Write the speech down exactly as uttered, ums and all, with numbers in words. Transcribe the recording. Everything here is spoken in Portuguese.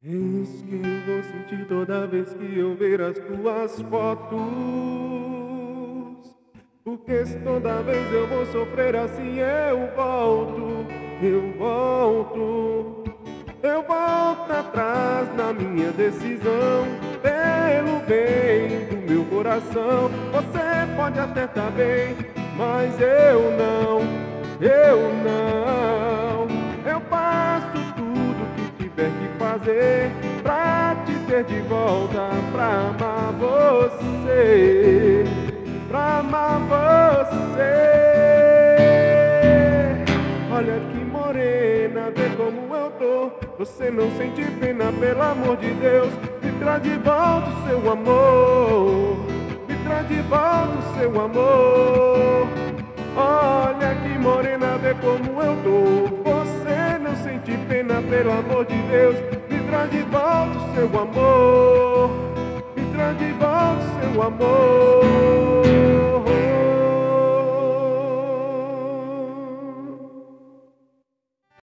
Eis que eu vou sentir toda vez que eu ver as tuas fotos. Porque se toda vez eu vou sofrer assim, eu volto, eu volto. Eu volto atrás na minha decisão, pelo bem do meu coração. Você pode até estar bem, mas eu não, eu não. Eu faço tudo que tiver que fazer pra te ter de volta, pra amar você, pra amar você. Olha que morena, vê como eu tô. Você não sente pena, pelo amor de Deus. Me traz de volta o seu amor, me traz de volta o seu amor. Olha que morena, vê como eu tô. Você não sente pena, pelo amor de Deus. Me traz de volta o seu amor, me traz de volta o seu amor.